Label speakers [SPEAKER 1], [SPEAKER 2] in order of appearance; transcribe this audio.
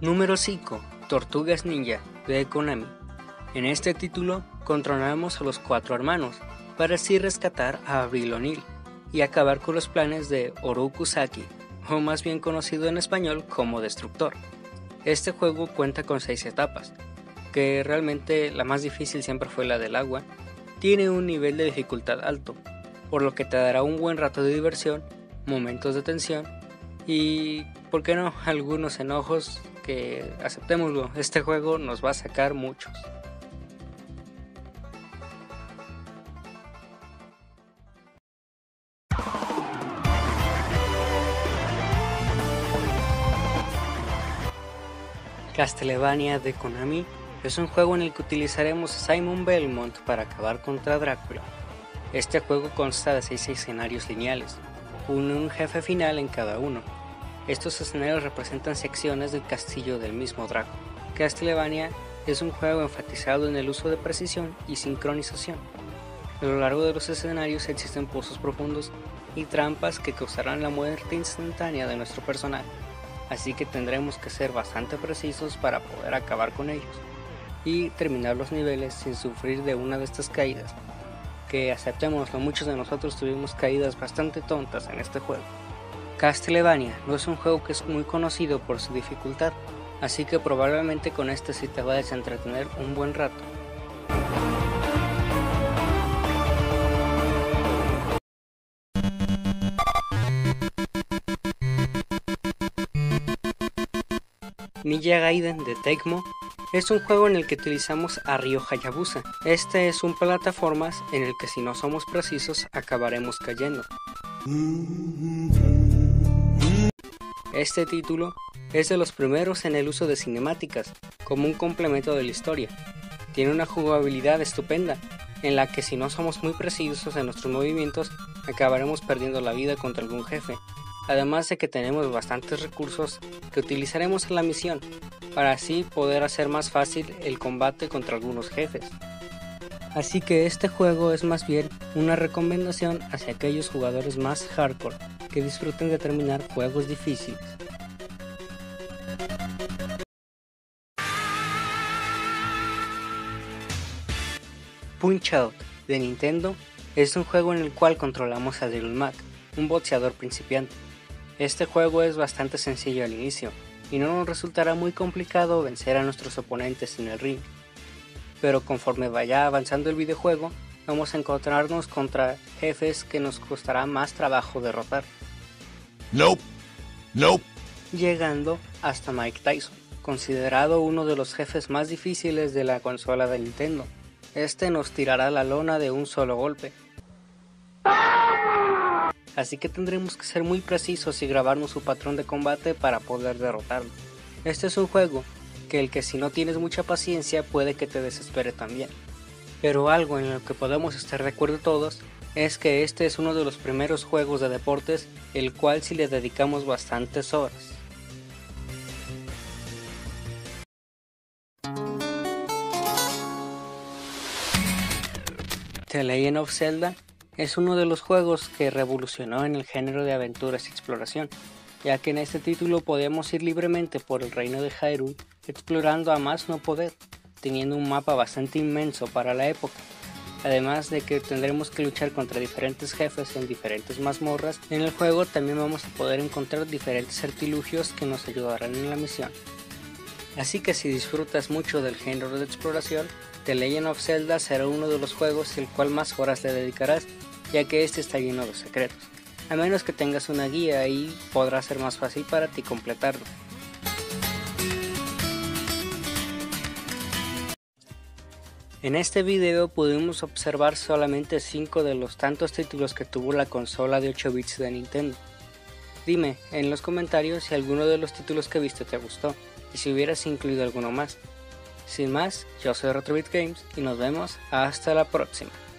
[SPEAKER 1] Número 5. Tortugas Ninja de Konami. En este título controlamos a los 4 hermanos para así rescatar a Avril O'Neil y acabar con los planes de Oroku Saki, o más bien conocido en español como Destructor. Este juego cuenta con 6 etapas, que realmente la más difícil siempre fue la del agua. Tiene un nivel de dificultad alto, por lo que te dará un buen rato de diversión, momentos de tensión y, ¿por qué no?, algunos enojos que, aceptémoslo, este juego nos va a sacar muchos. Castlevania de Konami es un juego en el que utilizaremos a Simon Belmont para acabar contra Drácula. Este juego consta de 6 escenarios lineales, un jefe final en cada uno. Estos escenarios representan secciones del castillo del mismo Drácula. Castlevania es un juego enfatizado en el uso de precisión y sincronización. A lo largo de los escenarios existen pozos profundos y trampas que causarán la muerte instantánea de nuestro personaje, así que tendremos que ser bastante precisos para poder acabar con ellos y terminar los niveles sin sufrir de una de estas caídas, que, aceptémoslo, muchos de nosotros tuvimos caídas bastante tontas en este juego. Castlevania no es un juego que es muy conocido por su dificultad, así que probablemente con este sí te vayas a entretener un buen rato. Ninja Gaiden de Tecmo es un juego en el que utilizamos a Ryo Hayabusa. Este es un plataformas en el que si no somos precisos acabaremos cayendo. Este título es de los primeros en el uso de cinemáticas como un complemento de la historia. Tiene una jugabilidad estupenda en la que si no somos muy precisos en nuestros movimientos acabaremos perdiendo la vida contra algún jefe. Además de que tenemos bastantes recursos que utilizaremos en la misión para así poder hacer más fácil el combate contra algunos jefes. Así que este juego es más bien una recomendación hacia aquellos jugadores más hardcore que disfruten de terminar juegos difíciles. Punch-Out de Nintendo es un juego en el cual controlamos a Little Mac, un boxeador principiante. Este juego es bastante sencillo al inicio y no nos resultará muy complicado vencer a nuestros oponentes en el ring, pero conforme vaya avanzando el videojuego vamos a encontrarnos contra jefes que nos costará más trabajo derrotar. Nope. Llegando hasta Mike Tyson, considerado uno de los jefes más difíciles de la consola de Nintendo. Este nos tirará la lona de un solo golpe, así que tendremos que ser muy precisos y grabarnos su patrón de combate para poder derrotarlo. Este es un juego que el que si no tienes mucha paciencia puede que te desespere también. Pero algo en lo que podemos estar de acuerdo todos es que este es uno de los primeros juegos de deportes el cual sí le dedicamos bastantes horas. The Legend of Zelda es uno de los juegos que revolucionó en el género de aventuras y exploración, ya que en este título podemos ir libremente por el reino de Hyrule explorando a más no poder, teniendo un mapa bastante inmenso para la época, además de que tendremos que luchar contra diferentes jefes en diferentes mazmorras. En el juego también vamos a poder encontrar diferentes artilugios que nos ayudarán en la misión. Así que si disfrutas mucho del género de exploración, The Legend of Zelda será uno de los juegos el cual más horas le dedicarás, ya que este está lleno de secretos, a menos que tengas una guía y podrá ser más fácil para ti completarlo. En este video pudimos observar solamente 5 de los tantos títulos que tuvo la consola de 8 bits de Nintendo. Dime en los comentarios si alguno de los títulos que viste te gustó y si hubieras incluido alguno más. Sin más, yo soy Retrobit Games y nos vemos hasta la próxima.